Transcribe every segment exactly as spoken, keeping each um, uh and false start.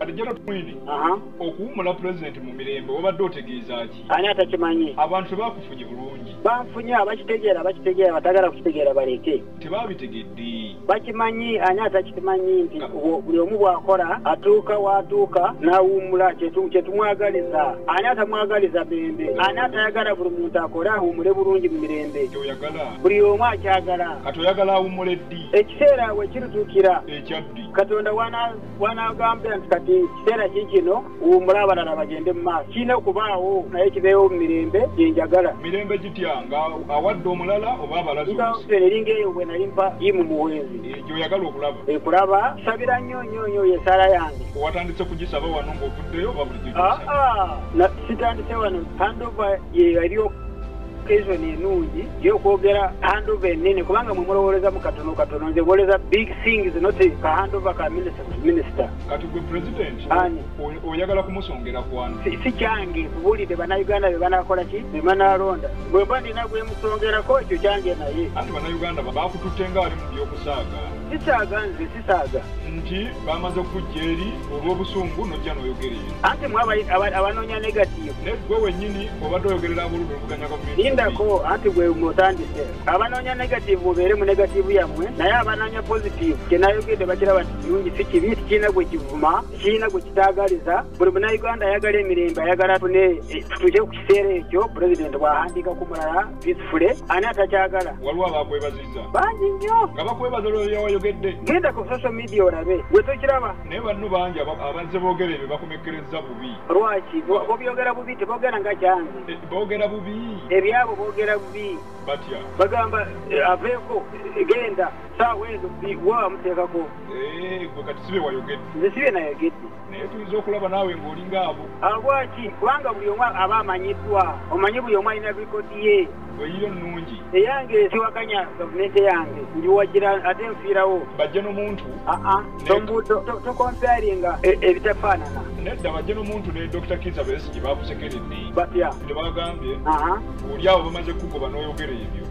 Kati Gen Tumwine. Aha. Okuwumula President mu mirembe obadde otegeeza ki? Ani atakimanyi? Abantu bakufunye bulungi. Banfunye abakitegeera bakitegeera batagala kukitegeera baleke. Tebabitegedde. Bakimanyi ani atakimanyi nti buli omu bw'akola atuuka w'atuuka n'awummula kyetumwagaliza. Ani atamwagaliza bembe? Ani atayagala buli muntu akole awummule bulungi mu mirembe? Kyoyagala. Buli omu akyagala. Kati oyagala awummule ddi? Ekiseera we kirituukira. Ekyaddi. Katonda wanaagambye nti kati kiseera kikino wummula abalala bagende mu maaso. Kirina okubaawo naye kibeewo mu mirembe gye njagala. Mirembe gitya nga awadde omulala oba abalazi oluusi? Eringa eyo bwe nali mpa Jim Muhwezi. Gy'oyagala okulaba? Ekulaba sabira nnyo nnyo nnyo yesaala yange. Watandise kugisaba wano ng'ovuddeyo oba bulijjo gisaba? Sitandise wano handover ye yaliyo occasion enungi y'okwogera handover ennene kubanga mwe mulowoleza mu katono katono nze boleza big things not ka handover ka minister. Kati gwe president oyagala kumusongera kwani? Si kyange kubulidde bannayuganda be banaakola ki be banaalonda bwe mba ndina gwe musongerako ekyo kyange naye. Anti bannayuganda bakututte nga bali mu by'okusaaga. Sisaaga nze sisaaga nti bamaze okujja eri olw'obusungu nojja n'oyogera eyo. Anti mwe abanoonya negative. Naye gwe wennyini obadde oyogera ab'oludda oluvuganya gavumenti. Ndako anti gwe mutandise abanoonya negative mubeere mu negative yammwe naye abanoonya positive kyenayogedde bakiraba nti kirungi si kibi kirina gwe kivuma kirina gwe kitaagaliza buli munnayuganda ayagala emirembe ayagala tune tutuuke ku kiseera ekyo pulezidenti bw'ahandiika ku mulala peacefully ani atakyagala. Waliwo abaakwebaziza bangi nnyo. Nga bakwebaza olwo wayogedde. Genda ku social media olabe gwe tokiraba. Naye banno bangi abazze boogera ebyo bakomekkereza bubi. Lwaki bobyogera bubi teboogera nga kyange. Boogera bubi. Ebyabo boogera bubi. Batya bagamba aveeko genda saawa ezo wa muteekako. Gwe kati sibe wayogedde. Nze sibe nayogedde. Naye tuyinza okulaba naawe ng'olinga abo. Lwaki kubanga buli omu aba amanyiddwa omanyi buli omu alina bikodi ye. Weyiyo nnungi. Eyange siwakanya gavumenti yange njiwagira ate nfiirawo. Bajje n'omuntu. Aa tokomparinga ebitafaanana. Nedda bajje n'omuntu ne Doctor Kizza Besigye bakusekeredde. Batya. Tebagambye. Oli awo bamaze kukugoba n'oyogera ebyo.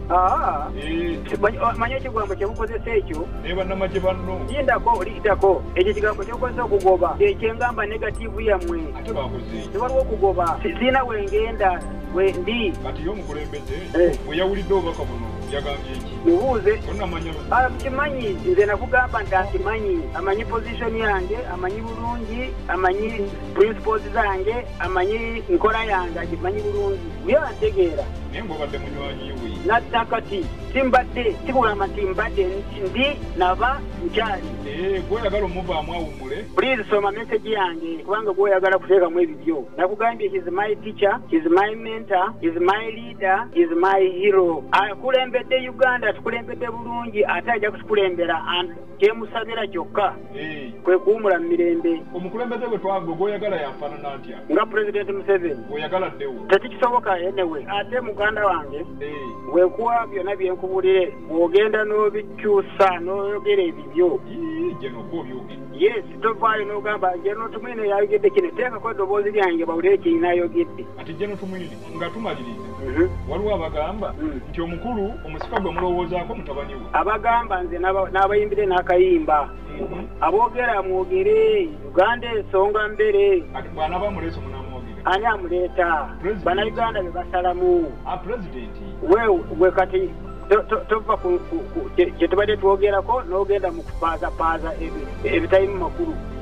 Manyi ekigambo kyemukozesa ekyo. Naye bannamagye banno. Yindako oliyitako ekyo ekigambo kyokozesa okugoba ekyengamba negativu yammwe. Ate bakoze. Tewaliwo okugoba. Sirina wengenda wendi. Kati y'omukulembeze bwe yawulidde obubaka buno yagambye eki? Mubuuze. Onnamanya kimanyi nze nakugamba nti akimanyi amanyi position yange amanyi bulungi amanyi principles zange amanyi nkola yange agimanyi bulungi byo antegeera. Naye ng'obadde munywanyi we. Nattakati timbadde tikugamba nti mbadde ndi naba nkyali. Gw'oyagala omuvaamu awummule. Please soma message yange kubanga gw'oyagala kuteekamu ebibyo. Nakugambye he is my teacher, he is my mentor, he is my leader, he is my hero. Akulembedde Uganda tukulembedde bulungi ate ajja kutukulembera kyemusabira kyokka kwe kuwumula mu mirembe. Omukulembeze gwe twagwe gw'oyagala yafaanana atya? Nga President Museveni. Gw'oyagala ddewo. Tekikisoboka yenewe ate muganda wange weekuwa byonna byenkubulire bw'ogenda n'obikyusa n'oyogera ebibyo. Geno oba obyogedde. Yes tovaayo n'ogamba Gen Tumwine yayogedde kino teekako eddoboozi lyange bawulire kiyina ayogedde. Ati Gen Tumwine nga tumaliriza waliwo abagamba nti omukulu omusika gwe mulowoozaako mutabani we. Abagamba nze n'abayimbire n'akayimba aboogera mwogere Uganda ensonga mbere. Ati bw'anaaba amuleese munaamwogere. Ani amuleeta? Bannayuganda be basalamu. Pulezidenti we kati tova kye tubadde twogerako n'ogenda mu kupaazapaaza ebitali mu makulu.